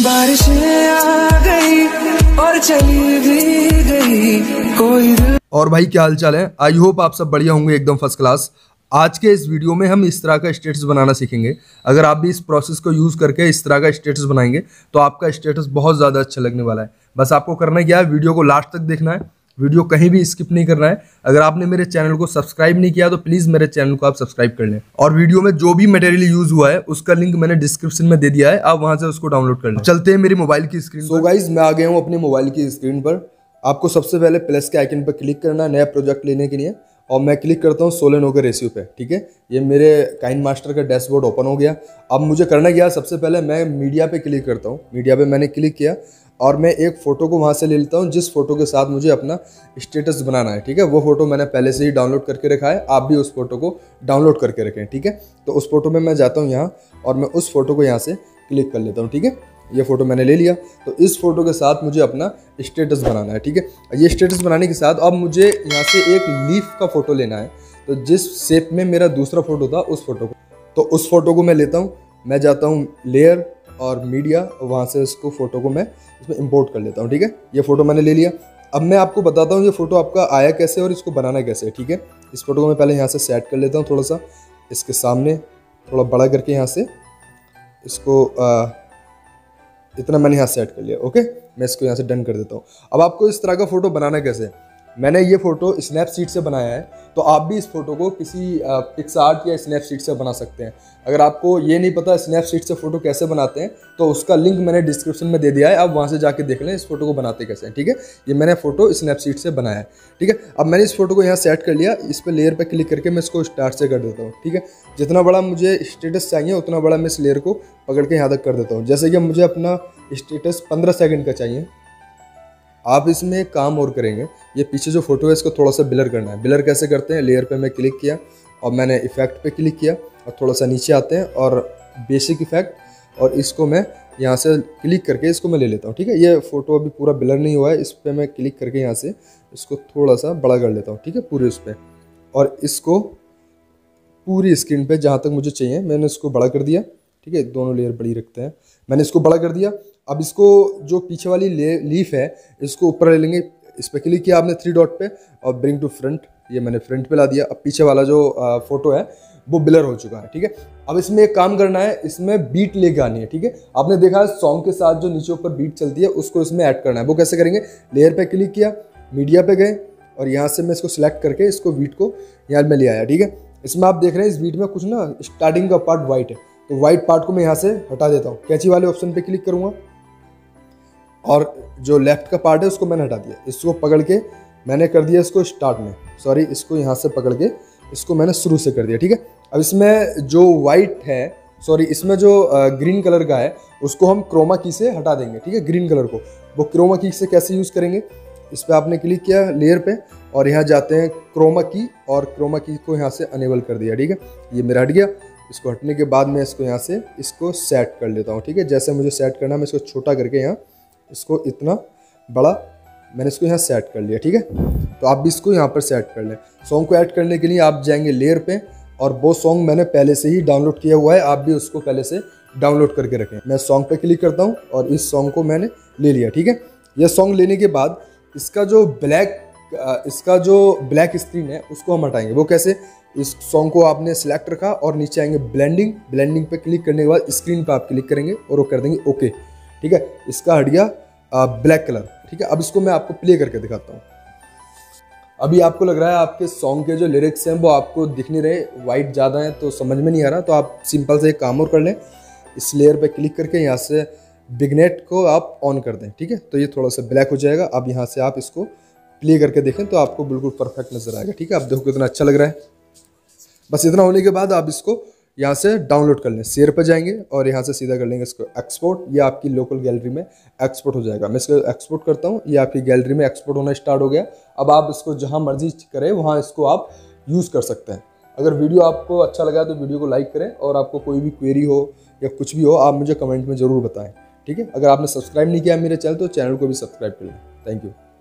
बारिशें आ गई और चली भी गई कोई। और भाई क्या हाल चाल है? आई होप आप सब बढ़िया होंगे, एकदम फर्स्ट क्लास। आज के इस वीडियो में हम इस तरह का स्टेटस बनाना सीखेंगे। अगर आप भी इस प्रोसेस को यूज़ करके इस तरह का स्टेटस बनाएंगे तो आपका स्टेटस बहुत ज़्यादा अच्छा लगने वाला है। बस आपको करना क्या है, वीडियो को लास्ट तक देखना है, वीडियो कहीं भी स्किप नहीं करना है। अगर आपने मेरे चैनल को सब्सक्राइब नहीं किया तो प्लीज़ मेरे चैनल को आप सब्सक्राइब कर लें। और वीडियो में जो भी मटेरियल यूज़ हुआ है उसका लिंक मैंने डिस्क्रिप्शन में दे दिया है, आप वहाँ से उसको डाउनलोड कर लें। चलते हैं मेरी मोबाइल की स्क्रीन। सो गाइज, मैं आ गया हूँ अपने मोबाइल की स्क्रीन पर। आपको सबसे पहले प्लस के आइकन पर क्लिक करना है नया प्रोजेक्ट लेने के लिए, और मैं क्लिक करता हूँ सोलेनोगो रेशियो पे। ठीक है, ये मेरे काइनमास्टर का डैशबोर्ड ओपन हो गया। अब मुझे करना क्या है, सबसे पहले मैं मीडिया पे क्लिक करता हूँ। मीडिया पे मैंने क्लिक किया और मैं एक फ़ोटो को वहाँ से ले लेता हूँ जिस फोटो के साथ मुझे अपना स्टेटस बनाना है। ठीक है, वो फोटो मैंने पहले से ही डाउनलोड करके रखा है, आप भी उस फोटो को डाउनलोड करके रखें। ठीक है, तो उस फोटो में मैं जाता हूँ यहाँ और मैं उस फोटो को यहाँ से क्लिक कर लेता हूँ। ठीक है, ये फोटो मैंने ले लिया। तो इस फोटो के साथ मुझे अपना स्टेटस बनाना है। ठीक है, ये स्टेटस बनाने के साथ अब मुझे यहाँ से एक लीफ का फोटो लेना है। तो जिस शेप में मेरा दूसरा फोटो था उस फोटो को, तो उस फोटो को मैं लेता हूँ। मैं जाता हूँ लेयर और मीडिया, वहाँ से इसको फोटो को मैं इसमें इंपोर्ट कर लेता हूँ। ठीक है, ये फोटो मैंने ले लिया। अब मैं आपको बताता हूँ ये फोटो आपका आया कैसे और इसको बनाना कैसे है। ठीक है, इस फोटो को मैं पहले यहाँ से सेट कर लेता हूँ, थोड़ा सा इसके सामने थोड़ा बड़ा करके यहाँ से इसको इतना मैंने यहाँ सेट कर लिया। ओके, मैं इसको यहाँ से डन कर देता हूँ। अब आपको इस तरह का फोटो बनाना कैसे है, मैंने ये फोटो स्नैपसीड से बनाया है, तो आप भी इस फोटो को किसी पिक्सआर्ट या स्नैपसीड से बना सकते हैं। अगर आपको ये नहीं पता स्नैपसीड से फोटो कैसे बनाते हैं तो उसका लिंक मैंने डिस्क्रिप्शन में दे दिया है, आप वहाँ से जाके देख लें इस फोटो को बनाते कैसे हैं। ठीक है, ये मैंने फोटो स्नैपसीड से बनाया है। ठीक है, अब मैंने इस फोटो को यहाँ सेट कर लिया। इस पर लेयर पर क्लिक करके मैं इसको स्टार्ट से कर देता हूँ। ठीक है, जितना बड़ा मुझे स्टेटस चाहिए उतना बड़ा मैं इस लेयर को पकड़ के यहाँ तक कर देता हूँ। जैसे कि मुझे अपना स्टेटस 15 सेकंड का चाहिए। आप इसमें एक काम और करेंगे, ये पीछे जो फोटो है इसको थोड़ा सा ब्लर करना है। ब्लर कैसे करते हैं, लेयर पे मैं क्लिक किया और मैंने इफेक्ट पे क्लिक किया और थोड़ा सा नीचे आते हैं और बेसिक इफेक्ट, और इसको मैं यहाँ से क्लिक करके इसको मैं ले लेता हूँ। ठीक है, ये फोटो अभी पूरा ब्लर नहीं हुआ है, इस पर मैं क्लिक करके यहाँ से इसको थोड़ा सा बड़ा कर लेता हूँ। ठीक है, पूरे उस पर, और इसको पूरी स्क्रीन पर जहाँ तक मुझे चाहिए मैंने इसको बड़ा कर दिया। ठीक है, दोनों लेयर बड़ी रखते हैं, मैंने इसको बड़ा कर दिया। अब इसको जो पीछे वाली लीफ है इसको ऊपर ले लेंगे। इस पर क्लिक किया आपने 3 डॉट पे और ब्रिंग टू फ्रंट, ये मैंने फ्रंट पे ला दिया। अब पीछे वाला जो फोटो है वो ब्लर हो चुका है। ठीक है, अब इसमें एक काम करना है, इसमें बीट लेके आनी है। ठीक है, आपने देखा है सॉन्ग के साथ जो नीचे ऊपर बीट चलती है उसको इसमें ऐड करना है। वो कैसे करेंगे, लेयर पे क्लिक किया, मीडिया पे गए और यहाँ से मैं इसको सिलेक्ट करके इसको बीट को यहाँ में ले आया। ठीक है, इसमें आप देख रहे हैं इस बीट में कुछ ना स्टार्टिंग का पार्ट वाइट है, तो वाइट पार्ट को मैं यहाँ से हटा देता हूँ। कैंची वाले ऑप्शन पे क्लिक करूँगा और जो लेफ्ट का पार्ट है उसको मैंने हटा दिया। इसको पकड़ के मैंने कर दिया इसको स्टार्ट में, सॉरी इसको यहाँ से पकड़ के इसको मैंने शुरू से कर दिया। ठीक है, अब इसमें जो वाइट है, सॉरी इसमें जो ग्रीन कलर का है उसको हम क्रोमा की से हटा देंगे। ठीक है, ग्रीन कलर को, वो क्रोमा की से कैसे यूज़ करेंगे, इस पर आपने क्लिक किया लेयर पे और यहाँ जाते हैं क्रोमा की, और क्रोमा की को यहाँ से अनेबल कर दिया। ठीक है, ये मेरा हट गया। इसको हटने के बाद मैं इसको यहाँ से इसको सेट कर लेता हूँ। ठीक है, जैसे मुझे सेट करना है मैं इसको छोटा करके यहाँ इसको इतना बड़ा मैंने इसको यहाँ सेट कर लिया। ठीक है, तो आप भी इसको यहाँ पर सेट कर लें। सॉन्ग को ऐड करने के लिए आप जाएंगे लेयर पे, और वो सॉन्ग मैंने पहले से ही डाउनलोड किया हुआ है, आप भी उसको पहले से डाउनलोड करके रखें। मैं सॉन्ग पे क्लिक करता हूँ और इस सॉन्ग को मैंने ले लिया। ठीक है, यह सॉन्ग लेने के बाद इसका जो ब्लैक स्क्रीन है उसको हम हटाएंगे। वो कैसे, इस सॉन्ग को आपने सिलेक्ट रखा और नीचे आएंगे ब्लेंडिंग पे क्लिक करने के बाद स्क्रीन पे आप क्लिक करेंगे और वो कर देंगे ओके। ठीक है, इसका हट गया ब्लैक कलर। ठीक है, अब इसको मैं आपको प्ले करके दिखाता हूँ। अभी आपको लग रहा है आपके सॉन्ग के जो लिरिक्स हैं वो आपको दिख नहीं रहे, वाइट ज़्यादा है तो समझ में नहीं आ रहा, तो आप सिंपल से एक काम और कर लें, इस लेयर पे क्लिक करके यहाँ से विग्नेट को आप ऑन कर दें। ठीक है, तो ये थोड़ा सा ब्लैक हो जाएगा। अब यहाँ से आप इसको प्ले करके देखें तो आपको बिल्कुल परफेक्ट नजर आएगा। ठीक है, आप देखो कितना अच्छा लग रहा है। बस इतना होने के बाद आप इसको यहाँ से डाउनलोड कर लें, शेयर पर जाएंगे और यहाँ से सीधा कर लेंगे इसको एक्सपोर्ट। ये आपकी लोकल गैलरी में एक्सपोर्ट हो जाएगा। मैं इसको एक्सपोर्ट करता हूँ, ये आपकी गैलरी में एक्सपोर्ट होना स्टार्ट हो गया। अब आप इसको जहाँ मर्जी करें वहाँ इसको आप यूज़ कर सकते हैं। अगर वीडियो आपको अच्छा लगा तो वीडियो को लाइक करें, और आपको कोई भी क्वेरी हो या कुछ भी हो आप मुझे कमेंट में ज़रूर बताएं। ठीक है, अगर आपने सब्सक्राइब नहीं किया मेरे चैनल तो चैनल को भी सब्सक्राइब कर लें। Thank you.